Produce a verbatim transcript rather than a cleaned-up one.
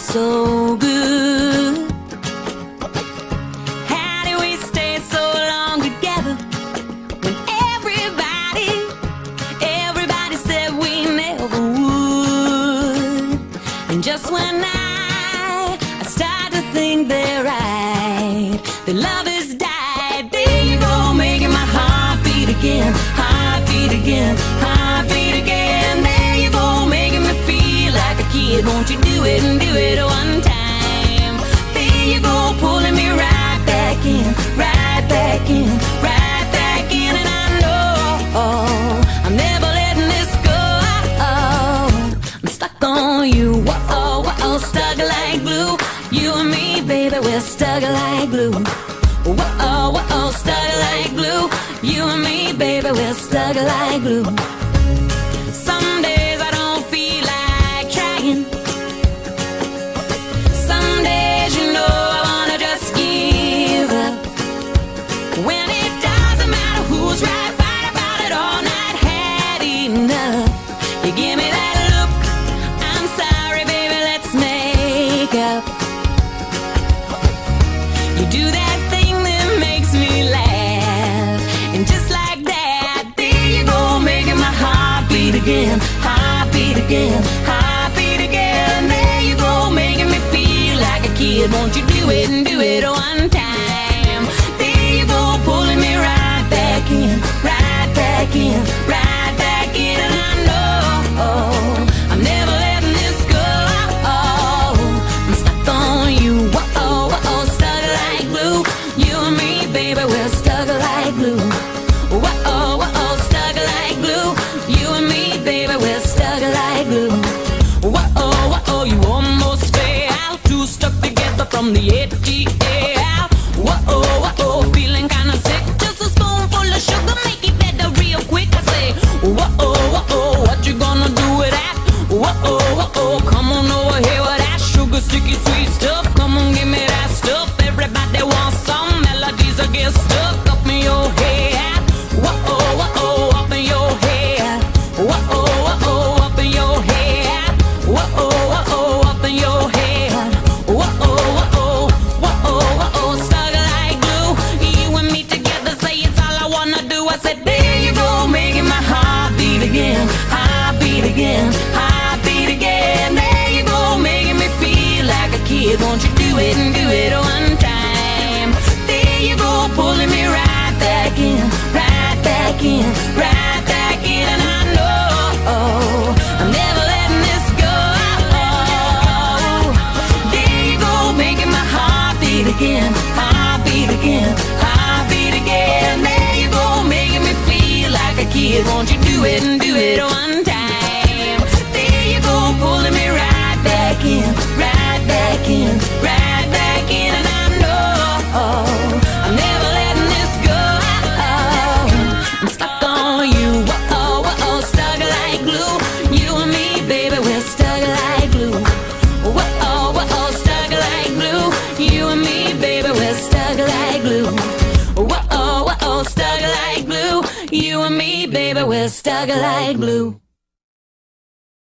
so good. How did we stay so long together when everybody, everybody said we never would? And just when I, I start to think they're right, the love has died. There you go, making my heart beat again, heart beat again, heart beat again. There you go, making me feel like a kid. Won't you do it and do it one time? There you go, pulling me right back in, right back in, right back in. And I know I'm never letting this go. I'm stuck on you, whoa, whoa, stuck like glue. You and me, baby, we're stuck like glue. Whoa, whoa, stuck like glue. You and me, baby, we're stuck like glue. Some days I don't feel like trying. Some days, you know, I wanna just give up. When it doesn't matter who's right, fight about it all night, had enough. You give me that look, I'm sorry, baby, let's make up. You do that thing that makes me laugh, and just like that, there you go, making my heart beat again, heart beat again, heart beat again. There you go, making me feel like a kid. Won't you do it and do it one time? There you go, pulling me right back in, right back in, right back in. And I know I'm never letting this go. I'm stuck on you, whoa, whoa, stuck like glue. You and me, baby, we're stuck like glue. Whoa, whoa, stuck like glue. You and me, baby, we're stuck like glue. Whoa, whoa, you almost fell, two stuck together from the A T L. Whoa, whoa, feeling kinda sick. Just a spoonful of sugar, make it better real quick. I say, whoa, whoa, what you gonna do with that? Whoa, whoa, come on over here with that sugar, sticky, sweet stuff. Come on, give me that stuff. Everybody wants some melodies that get stuck up in your head. Whoa, whoa, up in your head. Whoa, whoa, up in your head. Whoa, whoa, up in your head. Whoa, whoa, whoa, whoa, stuck like glue. You and me together, say it's all I wanna do. I said, there you go, making my heart beat again, heart beat again, heart beat again. There you go, making me feel like a kid. Won't you do it and do it one time? There you go, pulling me right back in, right back in, right back in. And I know I'm never letting this go. There you go, making my heart beat again, heart beat again, heart beat again. There you go, making me feel like a kid. Won't you do it and do it one time? There you go, pulling me right back in, right back in, right back in. And I know I'm never letting this go. I'm stuck on you, whoa, whoa, stuck like glue. You and me, baby, we're stuck like glue. Whoa, whoa, stuck like glue. You and me, baby, we're stuck like glue. Whoa, whoa, stuck like glue. You and me, baby, we're stuck like glue.